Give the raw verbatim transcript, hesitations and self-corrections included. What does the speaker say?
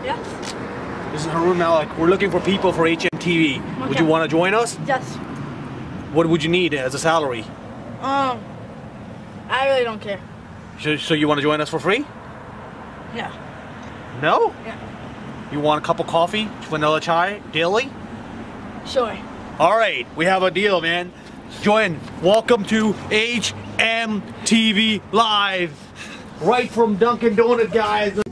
Yeah. This is Haroon Malik. We're looking for people for H M T V. Okay. Would you want to join us? Yes. What would you need as a salary? Um, I really don't care. So, so you want to join us for free? Yeah. No? Yeah. You want a cup of coffee, vanilla chai, daily? Sure. All right, we have a deal, man. Join. Welcome to H M T V Live. Right from Dunkin' Donut, guys.